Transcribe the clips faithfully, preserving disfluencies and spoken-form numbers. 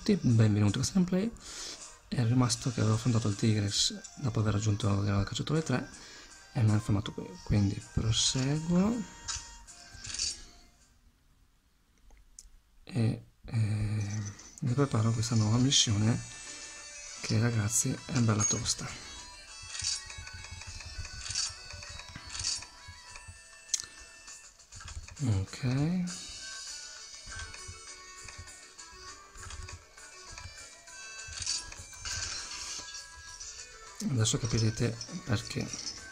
tutti, benvenuti a questo gameplay. È rimasto che avevo affrontato il Tigris dopo aver raggiunto il grado del cacciatore tre e mi ha fermato qui, quindi proseguo e eh, mi preparo a questa nuova missione che, ragazzi, è bella tosta. Ok, adesso capirete perché.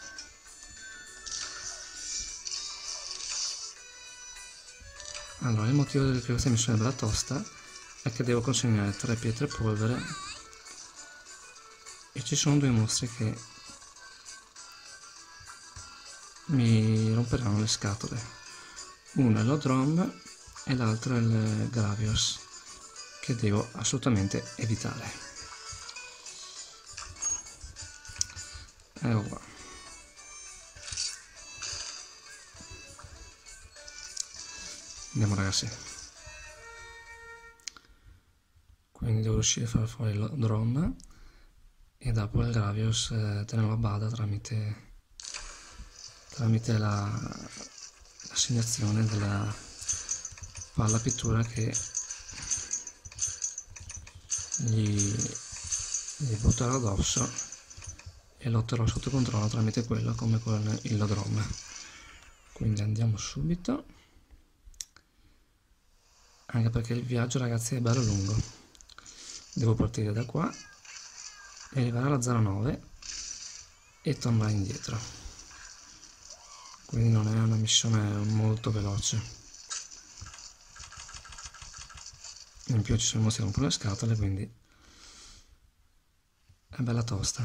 Allora, il motivo di questa missione bella tosta è che devo consegnare tre pietre polvere e ci sono due mostri che mi romperanno le scatole. Uno è l'Odrom e l'altro è il Gravios, che devo assolutamente evitare. Ecco qua. Andiamo, ragazzi. Quindi devo riuscire a far fuori l'Odrom e dopo il Gravios eh, tenerlo a bada tramite, tramite la l'assegnazione della palla pittura che gli, gli butterò addosso e lotterò sotto controllo tramite quello, come con il Lodrom. Quindi andiamo subito, anche perché il viaggio, ragazzi, è bello lungo. Devo partire da qua e arrivare alla zero nove e tornare indietro, quindi non è una missione molto veloce. In più ci sono mostri un po' le scatole, quindi è bella tosta.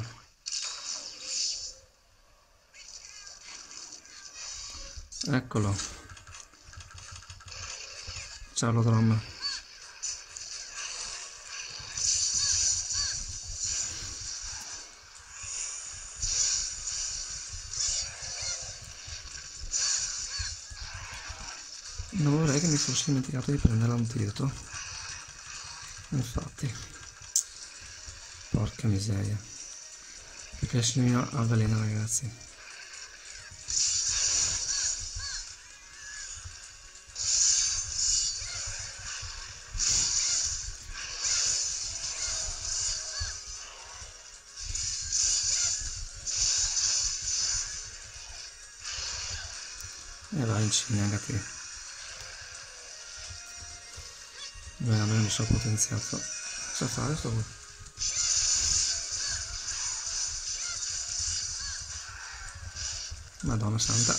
Eccolo, ciao Lodrom. Non vorrei che mi fossi dimenticato di prendere l'antidoto, infatti, porca miseria, perché il signor avvelena, ragazzi. E vai in Cina, anche beh, a me mi sono potenziato. Cosa fare sto? Madonna santa.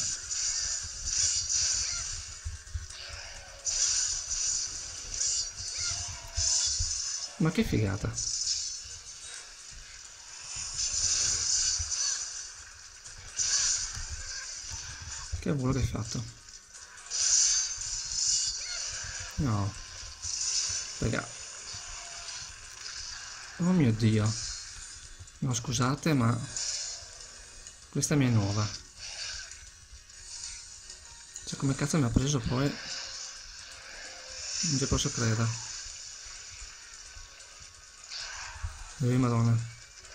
Ma che figata. Che volo che hai fatto? No. Raga. Oh mio Dio. No, scusate, ma questa mia è nuova. Cioè, come cazzo mi ha preso poi? Non ci posso credere. Dove, madonna.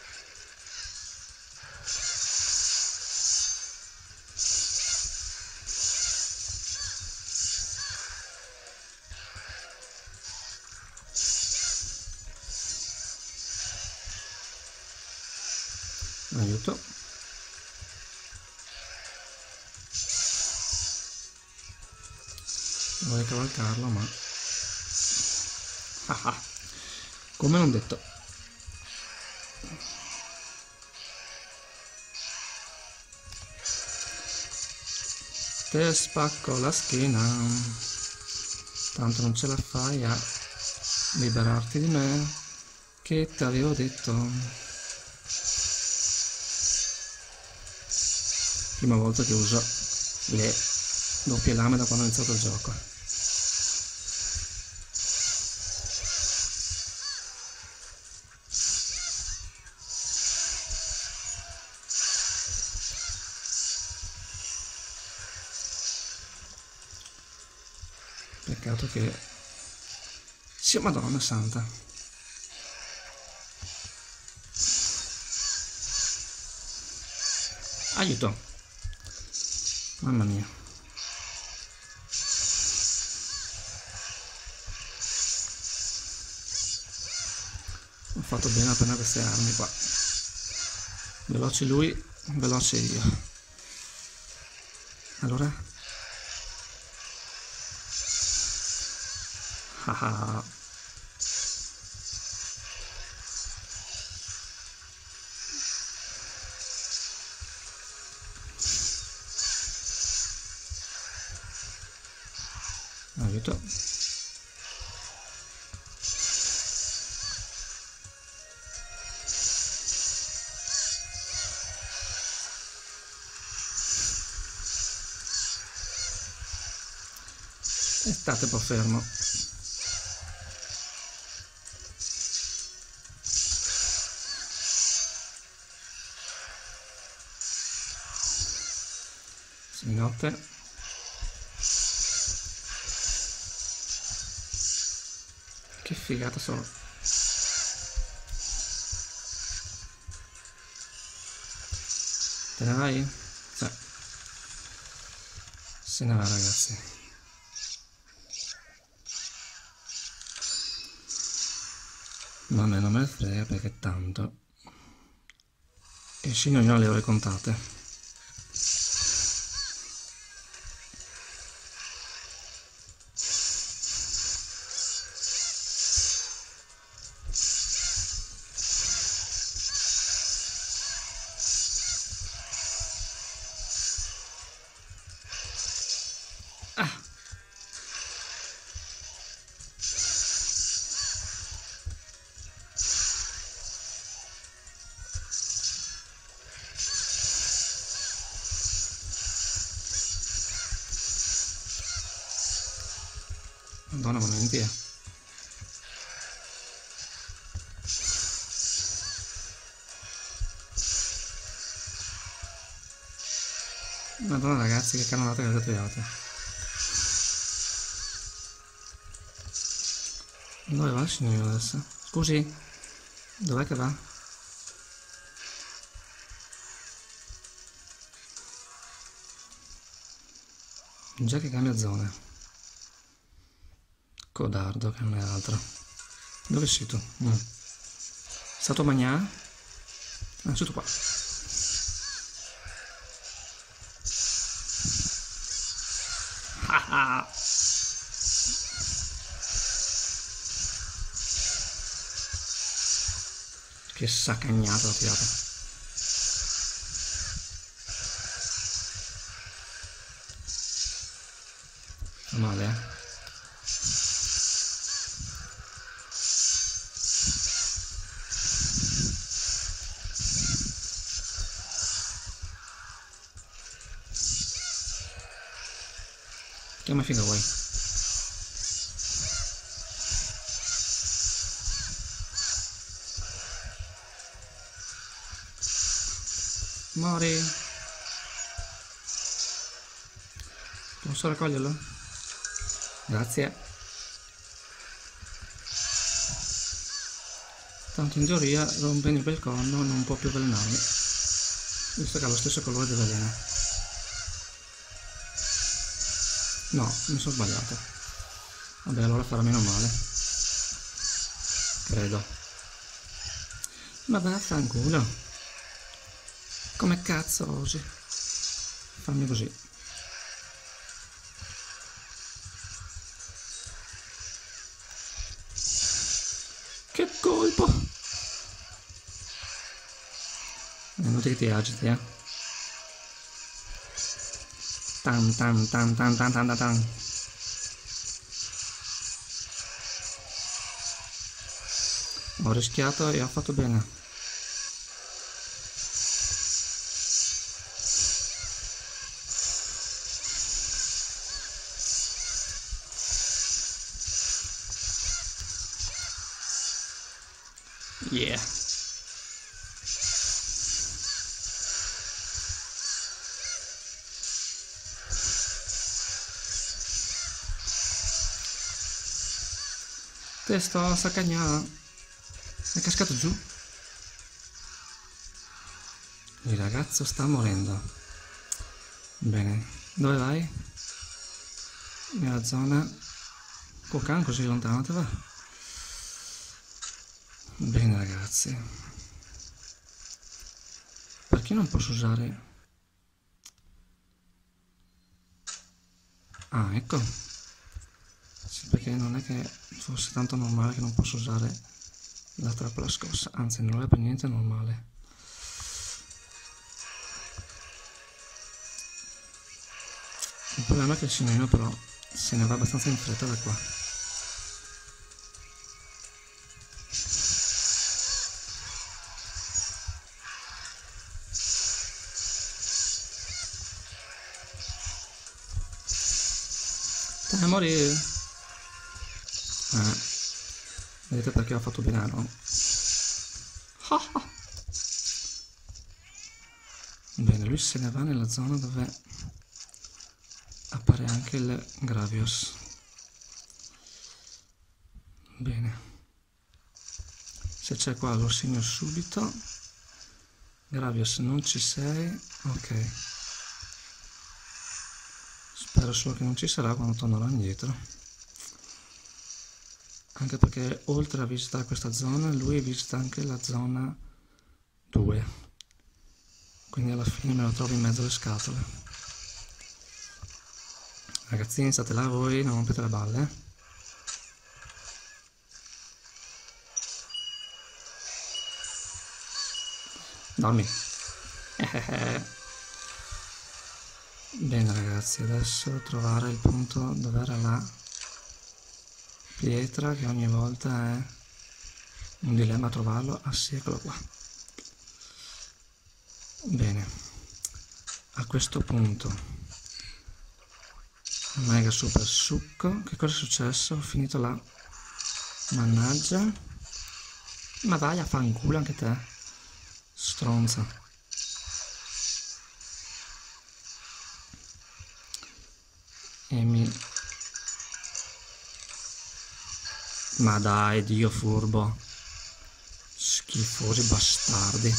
Aiuto. Vorrei cavalcarlo, ma ah ah. Come non detto. Te spacco la schiena, tanto non ce la fai a liberarti di me, che ti avevo detto. Prima volta che uso le doppie lame da quando ho iniziato il gioco. Peccato che sia, madonna santa. Aiuto! Mamma mia. Ho fatto bene a prendere queste armi qua. Veloce lui, veloce io. Allora? Ah, aiuto. E state un po' fermo. Sì, notte. Che figata sono. Te ne vai? Sì. Se ne va, ragazzi. Ma a me non me ne frega perché tanto e scene ognuno le ore contate. Ah! Madonna, ma non è via. Madonna ragazzi, che cannonata che avete trovato. Dove va il signore adesso? Scusi? Dov'è che va? Già che cambia zona. Codardo che non è altro. Dove sei tu? Mm. Stato a mangiare? Ah, sei tu qua. Ah ah. Che saccagnata ho tirato. Fa male, eh? Chiama figa vuoi? Mori. Posso raccoglierlo? Grazie. Tanto in teoria rompendo quel corno non può più avvelenarmi, visto che ha lo stesso colore del veleno. No, mi sono sbagliato. Vabbè, allora farà meno male. Credo. Ma vaffanculo. Come cazzo osi? Fammi così. Che colpo! È inutile che ti agiti, eh. Tan tan tan tan tan tan tan. Ho rischiato e ho fatto bene. Yeah. Te sto saccagnando. È cascato giù. Il ragazzo sta morendo. Bene, dove vai? Nella zona... Cocan, così lontano te va? Bene ragazzi. Perché non posso usare... Ah, ecco. Sì, perché non è che fosse tanto normale che non posso usare la trappola scossa. Anzi, non è per niente normale. Il problema è che il signorino però se ne va abbastanza in fretta da qua. Dai, morire! Eh, vedete perché ho fatto bene, no? Bene, lui se ne va nella zona dove appare anche il Gravios. Bene, se c'è qua lo segno subito. Gravios, non ci sei? Ok, spero solo che non ci sarà quando tornerò indietro, anche perché oltre a visitare questa zona lui visita anche la zona due, quindi alla fine me lo trovo in mezzo alle scatole. Ragazzini, state là voi, non rompete le balle, eh? Dormi. Bene ragazzi, adesso trovare il punto dove era la pietra, che ogni volta è un dilemma trovarlo. Ah sì, eccolo qua. Bene, a questo punto mega super succo. Che cosa è successo? Ho finito là. Mannaggia. Ma vai a fanculo anche te, stronza. E mi... Ma dai, Dio furbo. Schifosi bastardi.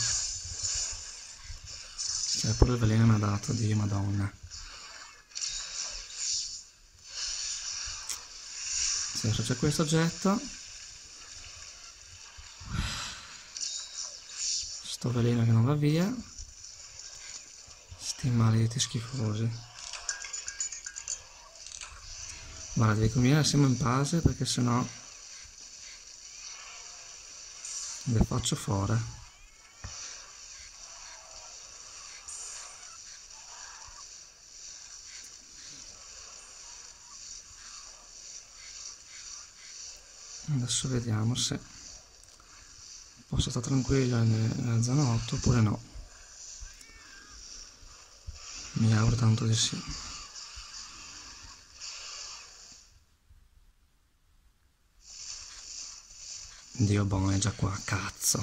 Cioè, pure il veleno mi ha dato, Dio madonna. Se adesso c'è questo oggetto. Sto veleno che non va via. Sti maledetti schifosi. Guarda, devi combinare siamo in pace perché sennò le faccio fuori. Adesso vediamo se posso stare tranquillo nella zona otto oppure no. Mi auguro tanto di sì. Dio buono, è già qua, cazzo.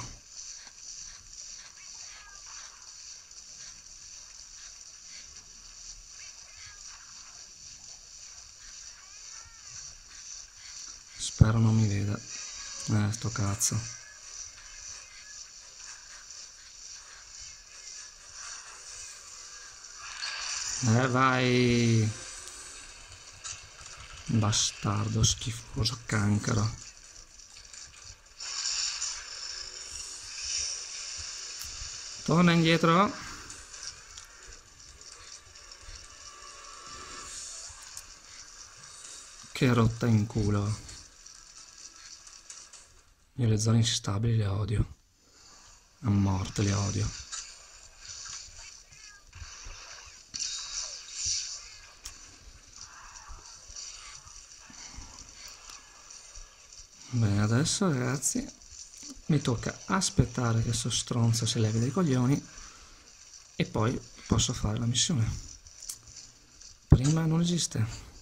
Spero non mi veda. Eh, sto cazzo. Eh, vai. Bastardo, schifoso, cancro. Torna indietro. Che rotta in culo. Io le zone instabili le odio. A morte le odio. Bene, adesso ragazzi mi tocca aspettare che sto stronzo si levi dai coglioni e poi posso fare la missione. Prima non esiste.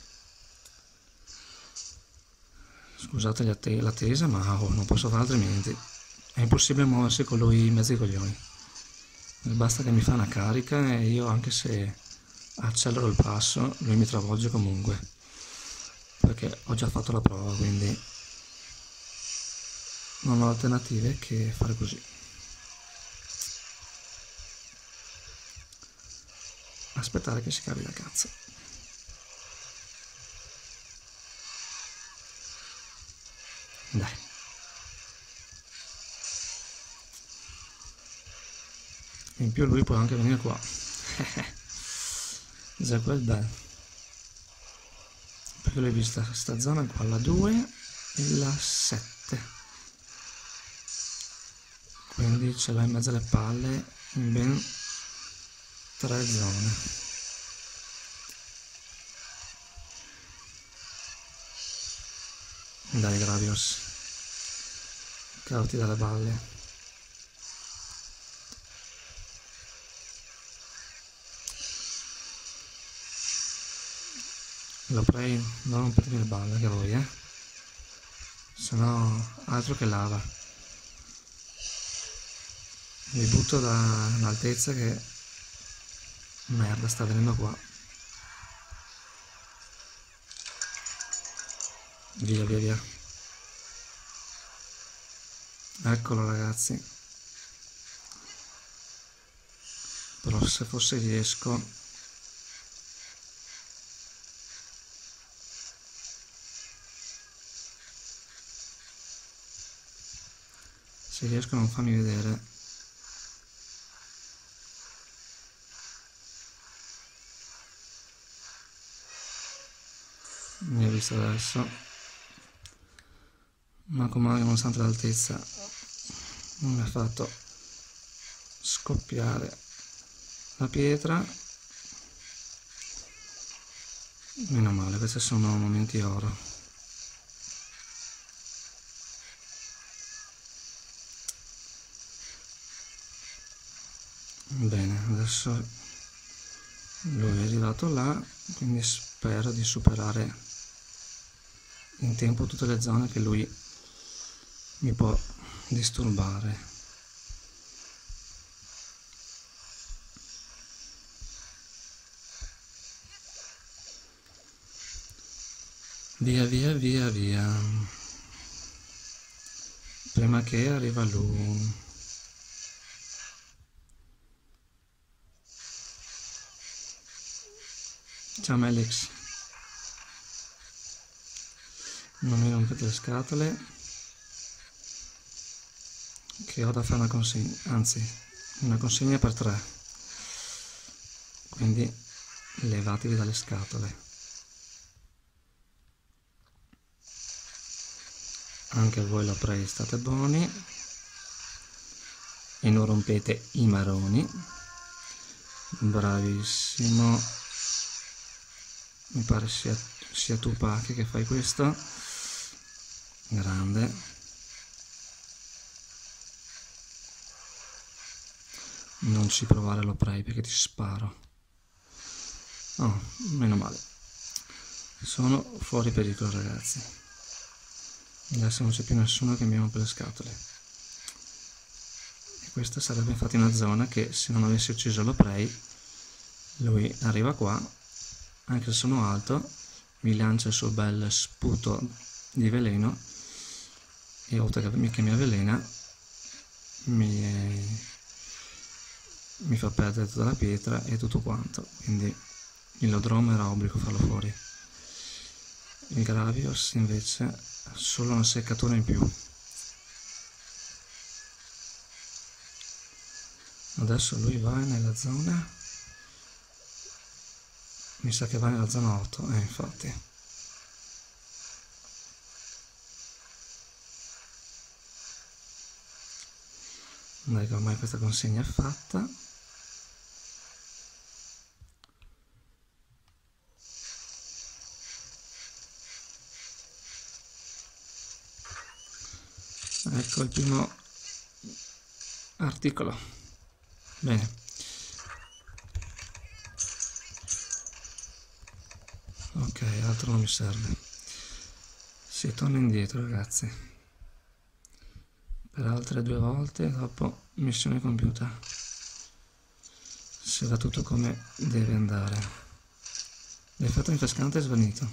Scusate l'attesa, ma oh, non posso fare altrimenti. È impossibile muoversi con lui in mezzo ai coglioni. Basta che mi fa una carica e io, anche se accelero il passo, lui mi travolge comunque. Perché ho già fatto la prova, quindi non ho alternative che fare così. aspettare che si cavi la cazzo. Dai. In più lui può anche venire qua. Già quel bel. Perché lui ha visto questa zona qua, la due e la sette. Quindi ce l'ha in mezzo alle palle in ben tre zone. Dai Gravios, cavati dalle balle. Lo prego, non rompermi le balle che voi, eh? Se no, altro che lava. Vi butto da un'altezza che... merda, sta venendo qua. Via, via, via. Eccolo ragazzi. Però se fosse riesco... se riesco a non farmi vedere. Mi ha visto adesso. Ma come nonostante l'altezza non mi ha fatto scoppiare la pietra. Meno male, questi sono momenti oro. Bene, adesso lui è arrivato là, quindi spero di superare in tempo tutte le zone che lui mi può disturbare. Via, via, via, via. Prima che arriva lui. Ciao Melix, non mi rompete le scatole che ho da fare una consegna, anzi una consegna per tre, quindi levatevi dalle scatole. Anche voi lo prego, state buoni e non rompete i maroni. Bravissimo. Mi pare sia, sia tu Pacchi che fai questo. Grande. Non ci provare, lo prego, perché ti sparo. Oh, meno male. Sono fuori pericolo ragazzi. Adesso non c'è più nessuno che mi rompe le scatole. E questa sarebbe infatti una zona che se non avessi ucciso lo prey, lui arriva qua. Anche se sono alto, mi lancia il suo bel sputo di veleno e oltre che mi avvelena mi, mi fa perdere tutta la pietra e tutto quanto, quindi il Lodrome era obbligo farlo fuori. Il Gravios invece ha solo una seccatura in più. Adesso lui va nella zona... mi sa che va nella zona otto, eh infatti. Dai che ormai questa consegna è fatta. Ecco il primo articolo. Bene. Ok, altro non mi serve. Si torna indietro ragazzi. Per altre due volte, dopo missione compiuta. Se va tutto come deve andare. L'effetto rinfrescante è svanito.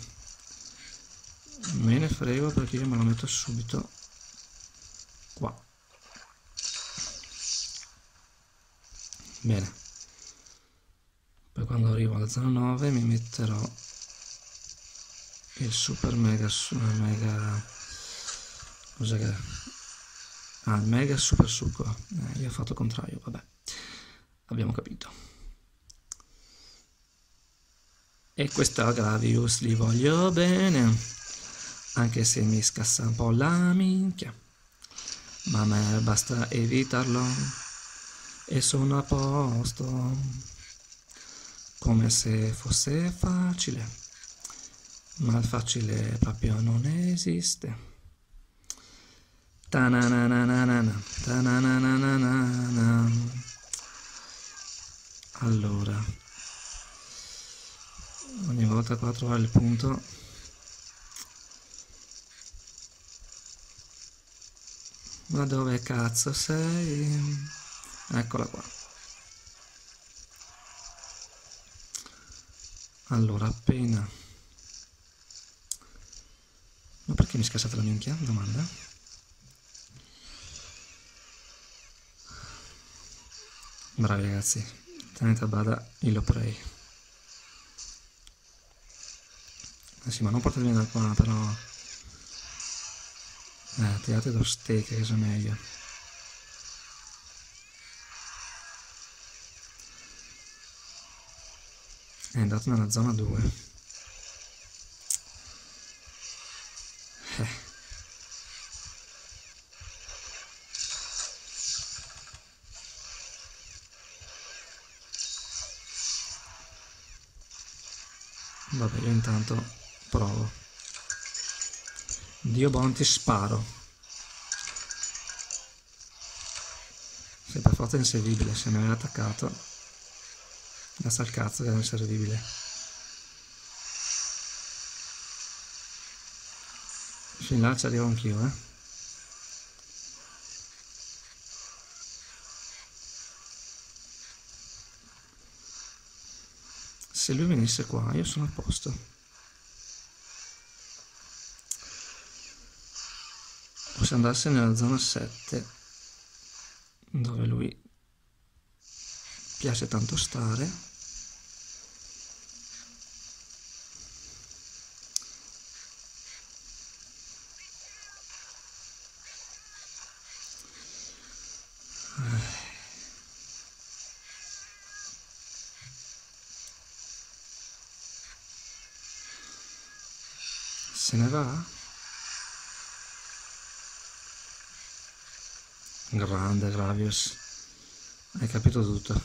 Me ne frego perché io me lo metto subito qua. Bene. Per quando arrivo alla zona nove mi metterò il super mega mega cos'è che è? Ah, il mega super succo. Eh, io ho fatto il contrario, vabbè, abbiamo capito. E questa Gravius li voglio bene, anche se mi scassa un po' la minchia, ma a me basta evitarlo e sono a posto, come se fosse facile, ma il facile proprio non esiste. Ta-na-na-na-na-na, ta-na-na-na-na-na. Allora, ogni volta qua trovare il punto. Ma dove cazzo sei? Eccola qua. Allora, appena... Ma perché mi è scassata la minchia? Domanda. Bravi ragazzi, tenete a bada il play. Eh sì, ma non portatemi da qua, però... Eh, tirate lo steak che sia meglio. È andato nella zona due. Eh. Vabbè, io intanto provo. Dio buono, ti sparo. Sei per forza inservibile, se mi aveva attaccato. Basta il cazzo che era inservibile. Fin là ci arrivo anch'io, eh. Se lui venisse qua, io sono a posto. Possiamo andarsene nella zona sette, dove lui piace tanto stare. Se ne va? Grande Gravius, hai capito tutto.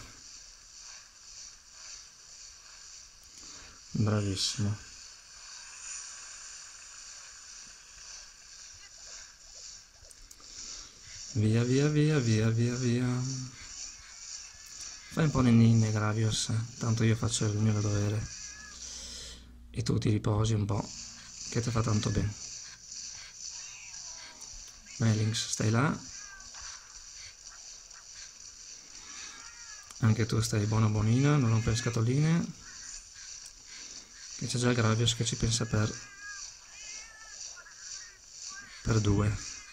Bravissimo. Via via via via via via. Fai un po' le ninne Gravius, tanto io faccio il mio dovere e tu ti riposi un po', che ti fa tanto bene. Melings, stai là. Anche tu stai buona buonina, non rompere le scatoline, che c'è già il Gravius che ci pensa per per due.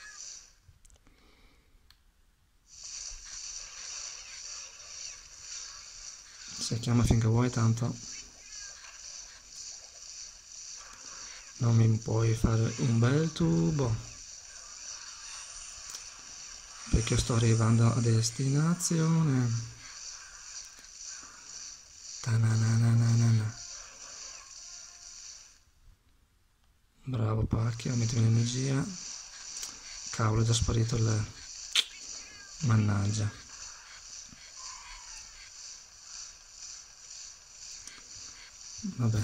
Se chiama finché vuoi, tanto non mi puoi fare un bel tubo, perché io sto arrivando a destinazione. Ta-na-na-na-na-na. Bravo Pacchia, metti l'energia. Cavolo, è già sparito il... Mannaggia. Vabbè.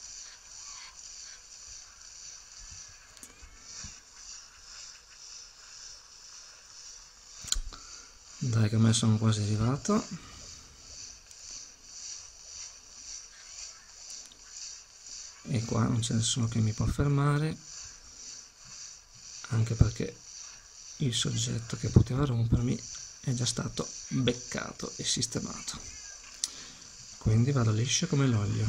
Dai che a me sono quasi arrivato. E qua non c'è nessuno che mi può fermare, anche perché il soggetto che poteva rompermi è già stato beccato e sistemato, quindi vado liscio come l'olio.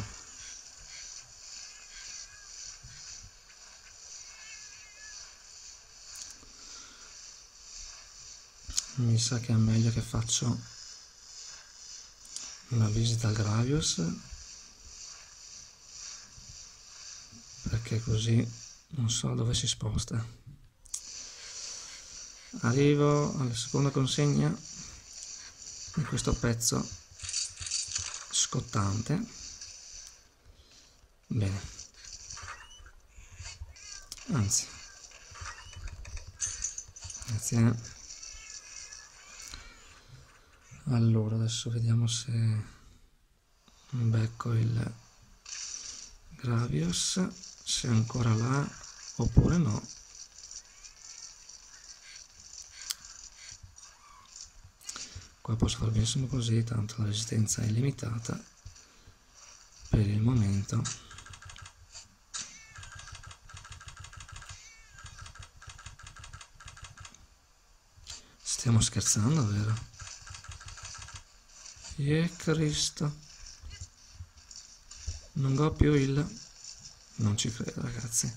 Mi sa che è meglio che faccio una visita al Gravius perché così non so dove si sposta. Arrivo alla seconda consegna di questo pezzo scottante. Bene, anzi, grazie. Allora adesso vediamo se becco il Gravios, se è ancora là oppure no. Qua posso fare benissimo così, tanto la resistenza è limitata per il momento. Stiamo scherzando, vero? E Cristo, non ho più il... non ci credo, ragazzi,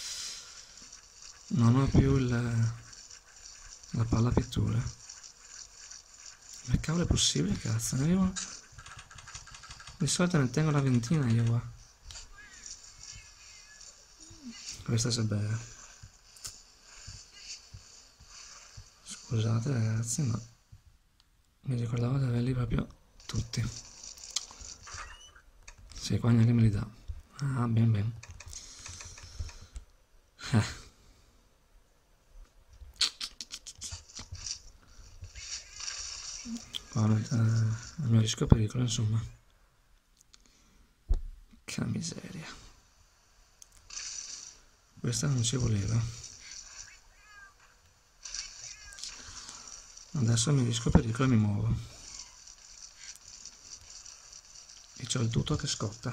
non ho più il... la palla pittura. Ma cavolo, è possibile, cazzo? Ne avevo... di solito ne tengo una ventina io qua. Questa è bella. Scusate ragazzi, ma mi ricordavo di averli proprio tutti. Sì, qua neanche me li dà. Ah, ben ben. Eh. Qua mette il mio rischio pericolo, insomma. Che miseria. Questa non ci voleva. Adesso mi rischio pericolo e mi muovo. E c'ho il tutto che scotta.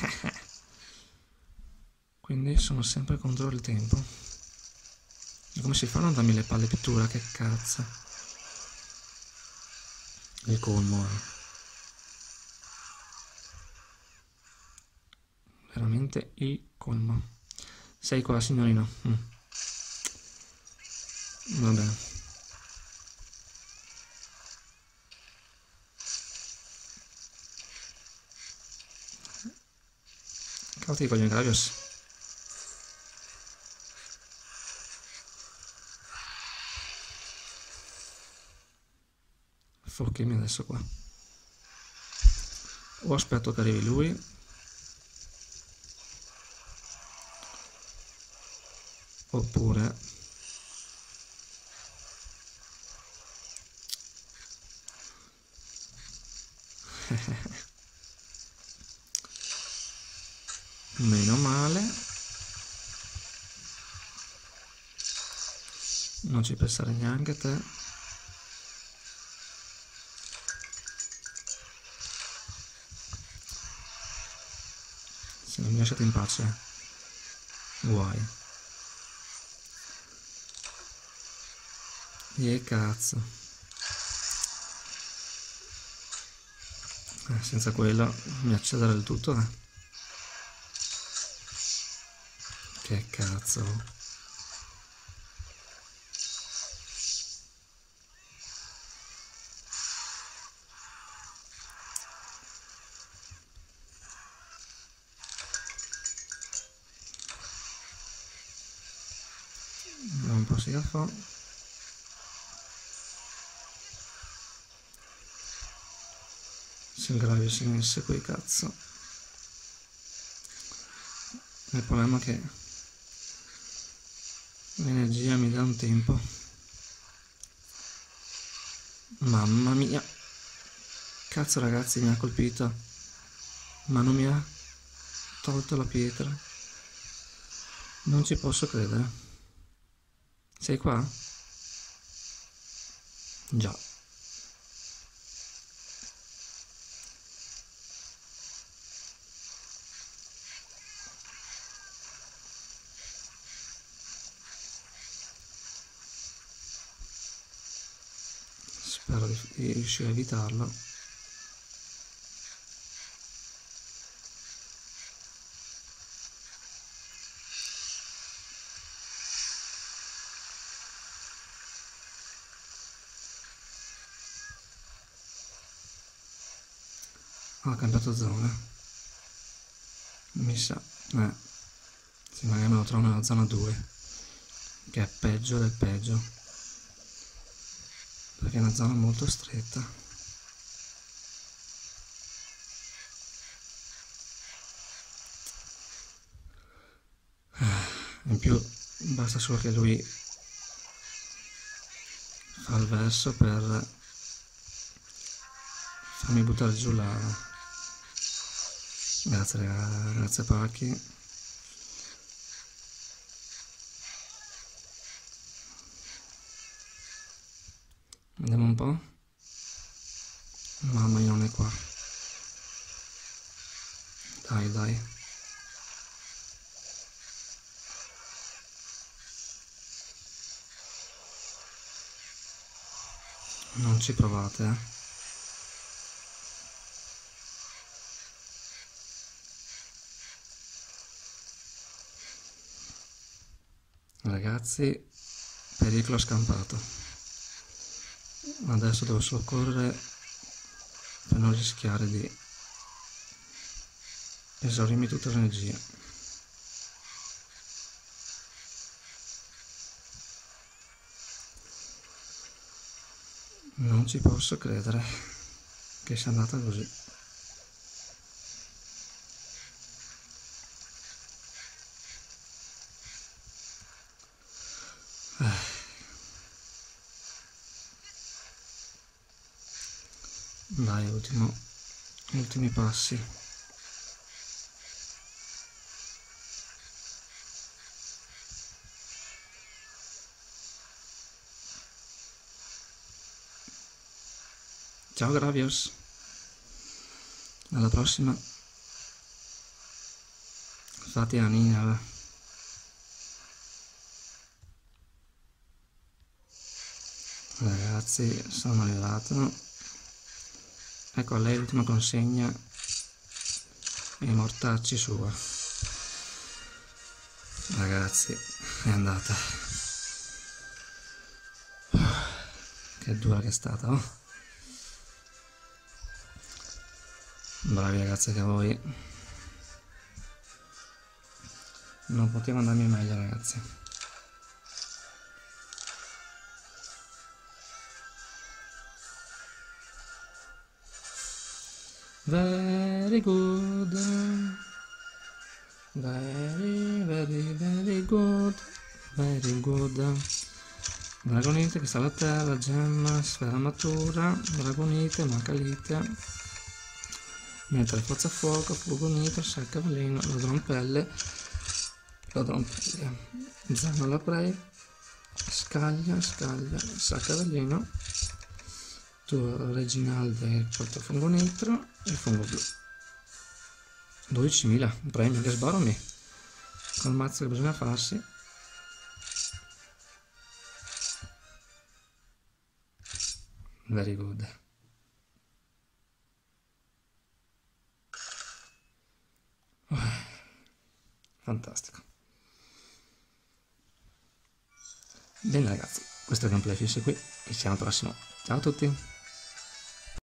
Quindi sono sempre contro il tempo. E come si fa a non darmi le palle pittura? Che cazzo. Il colmo è. Veramente il colmo. Sei qua, signorino. Mm. Va bene. Cavati i coglioni, Gravios. Focchimi adesso qua. O aspetto che arrivi lui. Oppure... meno male. Non ci pensare neanche te. Se non mi lasciate in pace, guai. E cazzo. Eh, senza quello mi accedere il tutto, eh. Che cazzo. Non posso fare. Se il Gravios si messe quei cazzo. Il problema è che l'energia mi dà un tempo. Mamma mia. Cazzo ragazzi, mi ha colpito. Ma non mi ha tolto la pietra. Non ci posso credere. Sei qua? Già. Spero di, di riuscire a evitarlo. Ha cambiato zona. Mi sa. Eh. sì, magari me lo trovo nella zona due, che è peggio del peggio, perché è una zona molto stretta. In più basta solo che lui fa il verso per farmi buttare giù la... Grazie raga, grazie Pacchi. Vediamo un po'. Mamma mia, non è qua. Dai, dai. Non ci provate, eh. Ragazzi, pericolo scampato. Adesso devo solo correre per non rischiare di esaurirmi tutta l'energia. Non ci posso credere che sia andata così. Eh. Dai, ultimo, ultimi passi. Ciao Gravios, alla prossima. Fate Anina. Ragazzi, sono arrivato. Ecco a lei l'ultima consegna e i mortacci sua. Ragazzi, è andata. Che dura che è stata, oh. Bravi ragazzi che voi. Non poteva andarmi meglio ragazzi. Very good. Very, very, very good. Very good. Dragonite, cristallo a terra, gemma, sfera matura, dragonite, macalite. Mentre forza fuoco, furgonito, sacca veleno, ladronpelle, ladronpelle, zanno alla prey, scaglia, scaglia, sacca veleno, tuo reginalde porta fungo nitro e fungo blu. dodicimila premi, che sbaro me, col mazzo che bisogna farsi. Very good. Fantastico. Bene ragazzi, questo gameplay finisce qui e ci vediamo al prossimo. Ciao a tutti!